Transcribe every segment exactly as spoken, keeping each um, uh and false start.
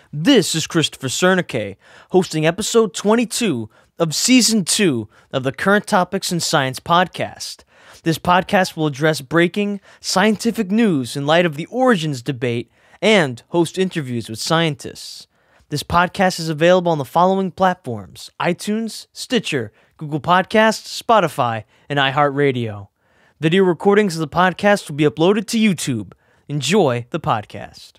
This is Christopher Cernicke, hosting episode twenty-two of season two of the Current Topics in Science podcast. This podcast will address breaking scientific news in light of the origins debate and host interviews with scientists. This podcast is available on the following platforms: iTunes, Stitcher, Google Podcasts, Spotify, and iHeartRadio. Video recordings of the podcast will be uploaded to YouTube. Enjoy the podcast.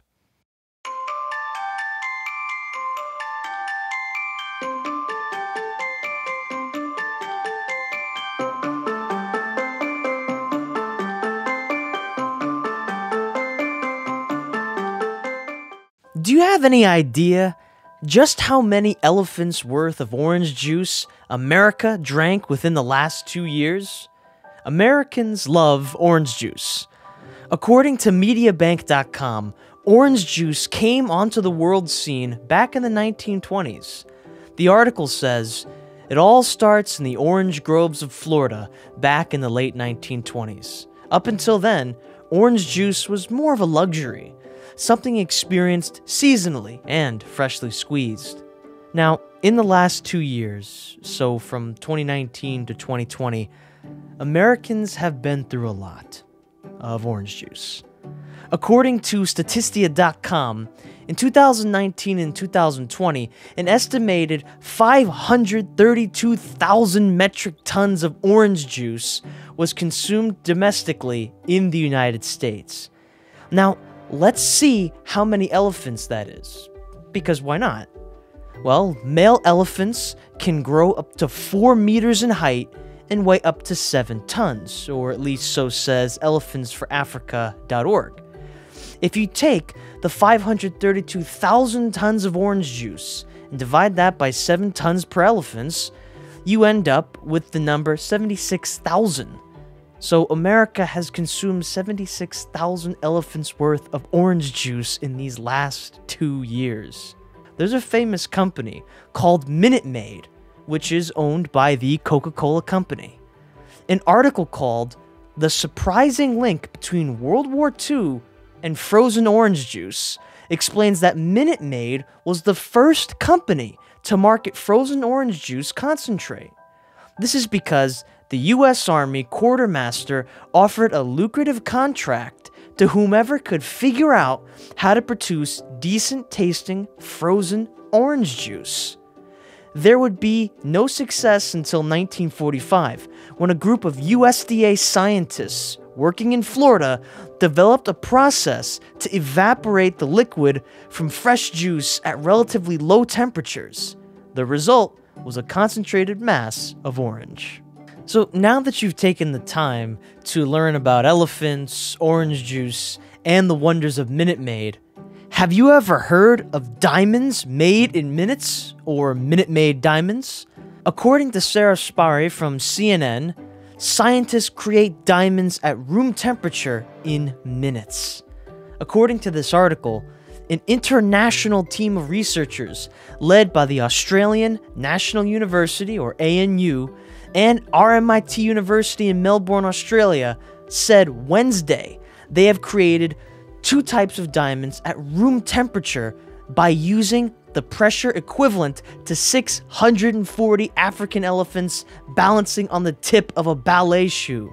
Do you have any idea just how many elephants' worth of orange juice America drank within the last two years? Americans love orange juice. According to Mediabank dot com, orange juice came onto the world scene back in the nineteen twenties. The article says, it all starts in the orange groves of Florida back in the late nineteen twenties. Up until then, orange juice was more of a luxury, something experienced seasonally and freshly squeezed. Now, in the last two years, so from twenty nineteen to twenty twenty, Americans have been through a lot of orange juice. According to Statista dot com, in two thousand nineteen and two thousand twenty, an estimated five hundred thirty-two thousand metric tons of orange juice was consumed domestically in the United States. Now, let's see how many elephants that is, because why not? Well, male elephants can grow up to four meters in height and weigh up to seven tons, or at least so says elephants for africa dot org. If you take the five hundred thirty-two thousand tons of orange juice and divide that by seven tons per elephant, you end up with the number seventy-six thousand. So America has consumed seventy-six thousand elephants worth of orange juice in these last two years. There's a famous company called Minute Maid, which is owned by the Coca-Cola Company. An article called "The Surprising Link Between World War Two and Frozen Orange Juice" explains that Minute Maid was the first company to market frozen orange juice concentrate. This is because the U S Army quartermaster offered a lucrative contract to whomever could figure out how to produce decent-tasting frozen orange juice. There would be no success until nineteen forty-five, when a group of U S D A scientists working in Florida developed a process to evaporate the liquid from fresh juice at relatively low temperatures. The result was a concentrated mass of orange. So now that you've taken the time to learn about elephants, orange juice, and the wonders of Minute Maid, have you ever heard of diamonds made in minutes, or Minute Maid diamonds? According to Sarah Sparry from C N N, scientists create diamonds at room temperature in minutes. According to this article, an international team of researchers led by the Australian National University, or A N U, and R M I T University in Melbourne, Australia, said Wednesday they have created two types of diamonds at room temperature by using the pressure equivalent to six hundred forty African elephants balancing on the tip of a ballet shoe.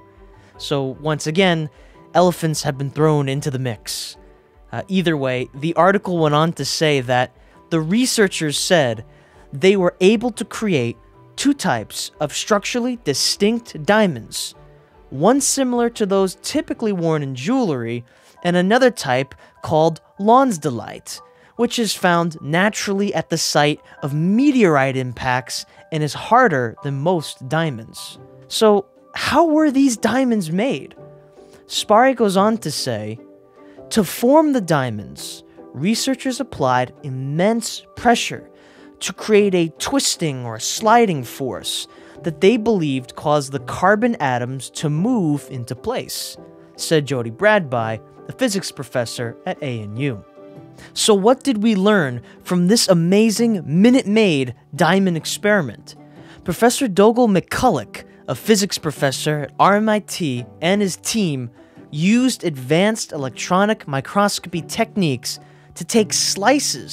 So once again, elephants have been thrown into the mix. Uh, either way, the article went on to say that the researchers said they were able to create two types of structurally distinct diamonds, one similar to those typically worn in jewelry, and another type called lonsdaleite, which is found naturally at the site of meteorite impacts and is harder than most diamonds. So, how were these diamonds made? Sparry goes on to say, to form the diamonds, researchers applied immense pressure to create a twisting or sliding force that they believed caused the carbon atoms to move into place, said Jody Bradby, a physics professor at A N U. So what did we learn from this amazing Minute Maid diamond experiment? Professor Dougal McCulloch, a physics professor at R M I T, and his team used advanced electronic microscopy techniques to take slices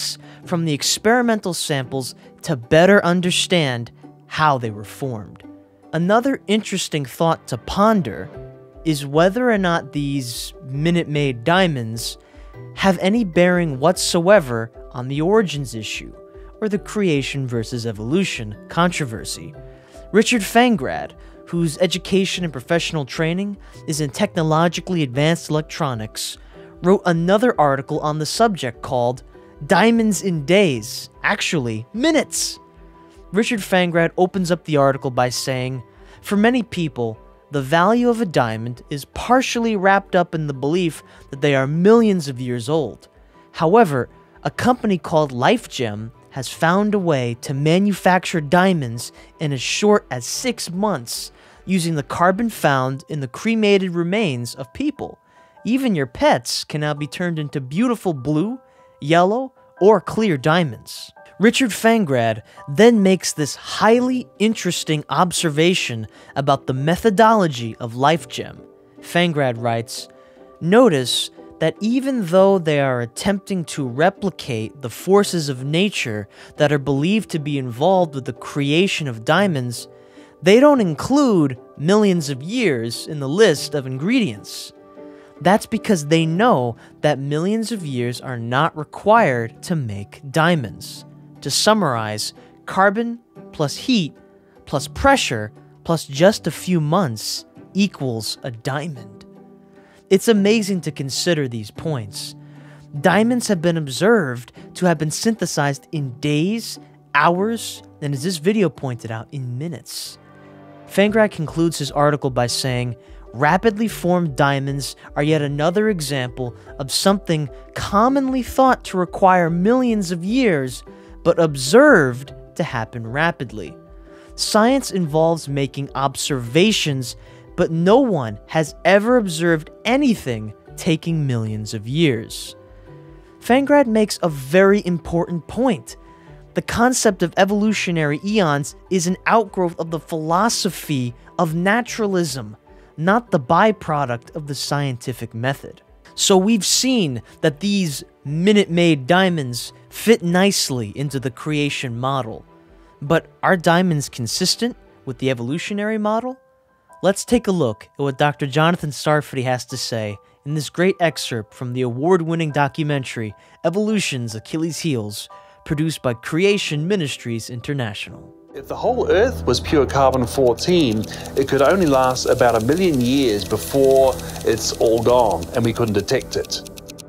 from the experimental samples to better understand how they were formed. Another interesting thought to ponder is whether or not these Minute Maid diamonds have any bearing whatsoever on the origins issue, or the creation versus evolution controversy. Richard Fangrad, whose education and professional training is in technologically advanced electronics, wrote another article on the subject called Diamonds in Days, actually minutes. Richard Fangrad opens up the article by saying, "For many people, the value of a diamond is partially wrapped up in the belief that they are millions of years old. However, a company called LifeGem has found a way to manufacture diamonds in as short as six months using the carbon found in the cremated remains of people. Even your pets can now be turned into beautiful blue, yellow, or clear diamonds." Richard Fangrad then makes this highly interesting observation about the methodology of LifeGem. Fangrad writes, "Notice that even though they are attempting to replicate the forces of nature that are believed to be involved with the creation of diamonds, they don't include millions of years in the list of ingredients. That's because they know that millions of years are not required to make diamonds. To summarize, carbon plus heat plus pressure plus just a few months equals a diamond." It's amazing to consider these points. Diamonds have been observed to have been synthesized in days, hours, and as this video pointed out, in minutes. Fangrad concludes his article by saying, "Rapidly formed diamonds are yet another example of something commonly thought to require millions of years, but observed to happen rapidly. Science involves making observations, but no one has ever observed anything taking millions of years." Fangrad makes a very important point. The concept of evolutionary eons is an outgrowth of the philosophy of naturalism, not the byproduct of the scientific method. So we've seen that these Minute Maid diamonds fit nicely into the creation model. But are diamonds consistent with the evolutionary model? Let's take a look at what Doctor Jonathan Sarfati has to say in this great excerpt from the award-winning documentary Evolution's Achilles' Heels, produced by Creation Ministries International. If the whole Earth was pure carbon fourteen, it could only last about a million years before it's all gone and we couldn't detect it.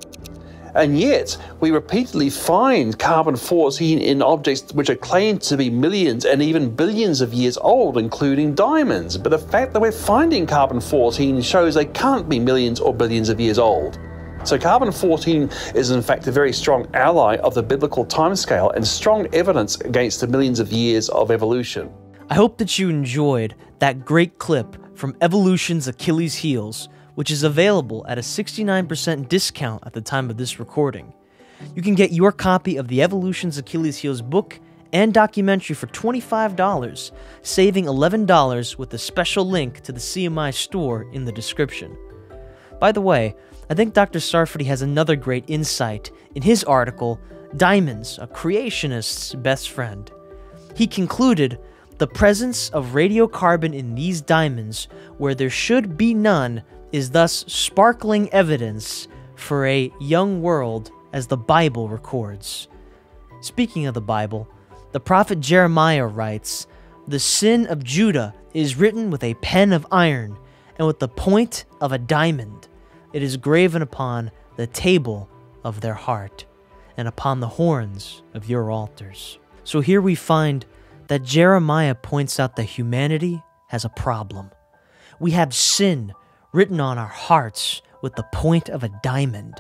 And yet, we repeatedly find carbon fourteen in objects which are claimed to be millions and even billions of years old, including diamonds. But the fact that we're finding carbon fourteen shows they can't be millions or billions of years old. So carbon fourteen is in fact a very strong ally of the biblical timescale and strong evidence against the millions of years of evolution. I hope that you enjoyed that great clip from Evolution's Achilles' Heels, which is available at a sixty-nine percent discount at the time of this recording. You can get your copy of the Evolution's Achilles' Heels book and documentary for twenty-five dollars, saving eleven dollars with a special link to the C M I store in the description. By the way, I think Doctor Sarfati has another great insight in his article, Diamonds, a Creationist's Best Friend. He concluded, "The presence of radiocarbon in these diamonds, where there should be none, is thus sparkling evidence for a young world as the Bible records." Speaking of the Bible, the prophet Jeremiah writes, "The sin of Judah is written with a pen of iron, and with the point of a diamond. It is graven upon the table of their heart, and upon the horns of your altars." So here we find that Jeremiah points out that humanity has a problem. We have sin written on our hearts with the point of a diamond.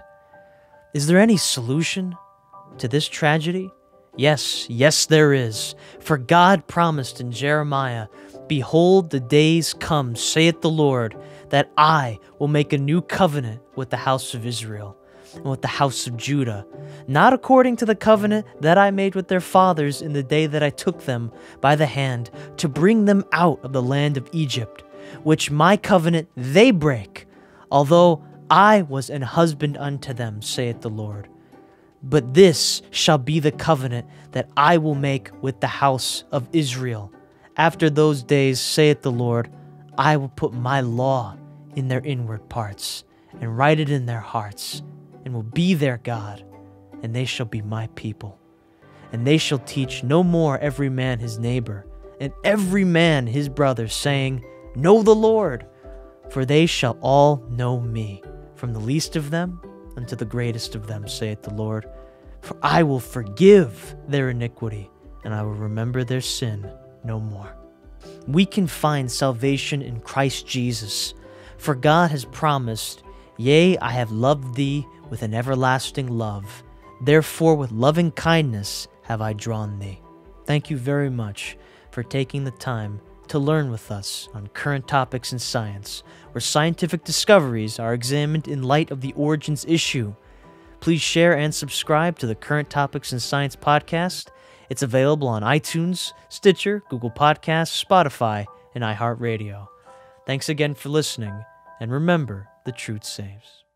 Is there any solution to this tragedy? Yes, yes there is. For God promised in Jeremiah, "Behold, the days come, saith the Lord, that I will make a new covenant with the house of Israel and with the house of Judah, not according to the covenant that I made with their fathers in the day that I took them by the hand to bring them out of the land of Egypt, which my covenant they break, although I was an husband unto them, saith the Lord. But this shall be the covenant that I will make with the house of Israel. After those days, saith the Lord, I will put my law in their inward parts, and write it in their hearts, and will be their God, and they shall be my people. And they shall teach no more every man his neighbor, and every man his brother, saying, Know the Lord, for they shall all know me, from the least of them unto the greatest of them, saith the Lord. For I will forgive their iniquity, and I will remember their sin no more. We can find salvation in Christ Jesus, for God has promised, Yea, I have loved thee with an everlasting love. Therefore with loving kindness have I drawn thee. Thank you very much for taking the time to learn with us on current topics in science, where scientific discoveries are examined in light of the origins issue. Please share and subscribe to the Current Topics in Science podcast. It's available on iTunes, Stitcher, Google Podcasts, Spotify, and iHeartRadio. Thanks again for listening, and remember, the truth saves.